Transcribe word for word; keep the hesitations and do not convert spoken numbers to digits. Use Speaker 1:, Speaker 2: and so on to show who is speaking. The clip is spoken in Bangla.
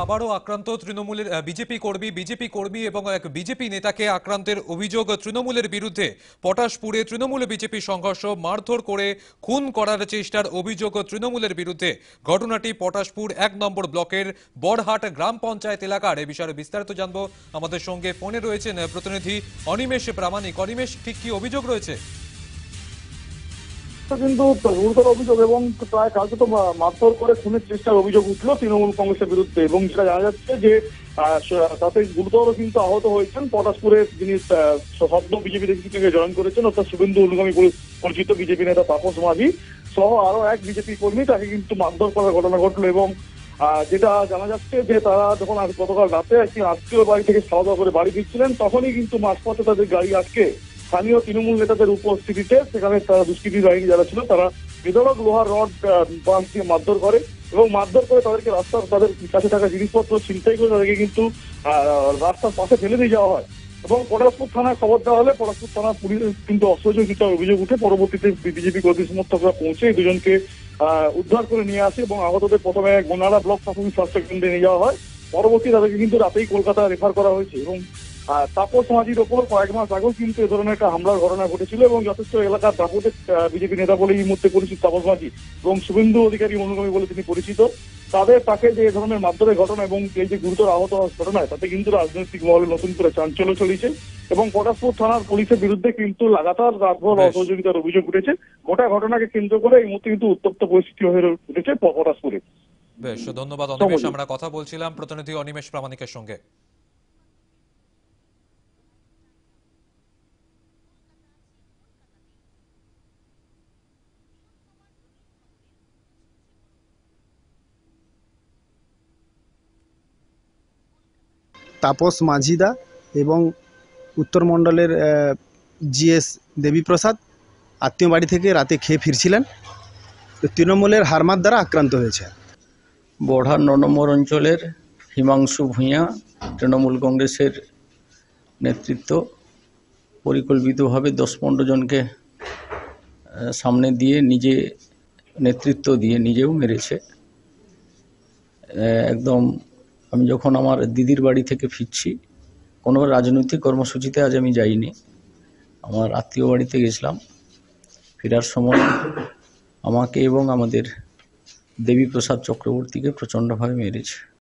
Speaker 1: আবারও আক্রান্ত তৃণমূলের বিজেপি কর্মী বিজেপি কর্মী এবং এক বিজেপি নেতাকে আক্রান্তের অভিযোগ তৃণমূলের বিরুদ্ধে। পটাশপুরে তৃণমূল বিজেপি সংঘর্ষ, মারধর করে খুন করার চেষ্টার অভিযোগ তৃণমূলের বিরুদ্ধে। ঘটনাটি পটাশপুর এক নম্বর ব্লকের বড়হাট গ্রাম পঞ্চায়েত এলাকার। এ বিষয়ে বিস্তারিত জানবো, আমাদের সঙ্গে ফোনে রয়েছেন প্রতিনিধি অনিমেষ প্রামাণিক। অনিমেষ, ঠিক কি অভিযোগ রয়েছে?
Speaker 2: কিন্তু গুরুতর অভিযোগ এবং প্রায় কালকে তো মারধর করে খুনের চেষ্টার অভিযোগ উঠলো তৃণমূল কংগ্রেসের বিরুদ্ধে, এবং যেটা জানা যাচ্ছে যে তাতে গুরুতর কিন্তু আহত হয়েছেন পটাশপুরের যিনি সদ্য বিজেপি থেকে জয়েন করেছেন, অর্থাৎ শুভেন্দু অনুগামী পরিচিত বিজেপি নেতা তাপস মাঝি সহ আরো এক বিজেপি কর্মী, তাকে কিন্তু মারধর করার ঘটনা ঘটলো। এবং যেটা জানা যাচ্ছে যে তারা যখন গতকাল রাতে একটি আত্মীয় বাড়ি থেকে খাওয়া দাওয়া করে বাড়ি ফিরছিলেন, তখনই কিন্তু মাঝপথে তাদের গাড়ি আটকে স্থানীয় তৃণমূল নেতাদের উপস্থিতিতে সেখানে তারা দুষ্কৃতী বাহিনী যারা ছিল তারা বেধড়ক লোহার রড বাঁশ দিয়ে মারধর করে এবং মারধর করে তাদেরকে রাস্তার তাদের কাছে থাকা জিনিসপত্র ছিনতাই করে তাদেরকে কিন্তু রাস্তার পাশে ফেলে দিয়ে যাওয়া হয়। এবং পটাশপুর থানায় খবর দেওয়া হলে পটাশপুর থানার পুলিশ কিন্তু অসহযোগিতার অভিযোগ উঠে পরবর্তীতে বিজেপি কর্মী সমর্থকরা পৌঁছে এই দুজনকে উদ্ধার করে নিয়ে আসে এবং আহতদের প্রথমে গোনাড়া ব্লক প্রাথমিক স্বাস্থ্য কেন্দ্রে নিয়ে যাওয়া হয়। পরবর্তী তাদেরকে কিন্তু রাতেই কলকাতা রেফার করা হয়েছে। এবং তাপস মাঝির ওপর কয়েক মাস আগেও কিন্তু এ ধরনের একটা হামলার ঘটনা ঘটেছিল এবং যথেষ্ট এলাকার দাপটে বিজেপি নেতা বলে এই মুহূর্তে পরিচিত তাপস মাঝি এবং শুভেন্দু অধিকারী অনুগামী বলে তিনি পরিচিত। তাদের তাকে যে এ ধরনের মারধরের ঘটনা এবং এই যে গুরুতর আহত ঘটনায় তাতে কিন্তু রাজনৈতিক মহলে নতুন করে চাঞ্চল্য চলেছে এবং পটাশপুর থানার পুলিশের বিরুদ্ধে কিন্তু লাগাতার রাতভর অসহযোগিতার অভিযোগ উঠেছে। গোটা ঘটনাকে কেন্দ্র করে এই মুহূর্তে কিন্তু উত্তপ্ত পরিস্থিতি হয়ে উঠেছে পটাশপুরে।
Speaker 1: বেশ, ধন্যবাদ অনিমেষ। আমরা কথা বলছিলাম প্রতিনিধি অনিমেষ প্রামাণিকের সঙ্গে।
Speaker 3: তাপস মাঝিদা এবং উত্তরমণ্ডলের জিএস দেবীপ্রসাদ আত্মীয় বাড়ি থেকে রাতে খেয়ে ফিরছিলেন, তৃণমূলের হারমাত দ্বারা আক্রান্ত হয়েছে।
Speaker 4: বড়হাট ন নম্বর অঞ্চলের হিমাংশু ভূঁইয়া তৃণমূল কংগ্রেসের নেতৃত্ব পরিকল্পিতভাবে দশ পনেরো জনকে সামনে দিয়ে নিজে নেতৃত্ব দিয়ে নিজেও মেরেছে। একদম আমি যখন আমার দিদির বাড়ি থেকে ফিরছি, কোনো রাজনৈতিক কর্মসূচিতে আজ আমি যাইনি, আমার আত্মীয় বাড়িতে গেছিলাম। ফেরার সময় আমাকে এবং আমাদের দেবীপ্রসাদ চক্রবর্তীকে প্রচণ্ডভাবে মেরেছে।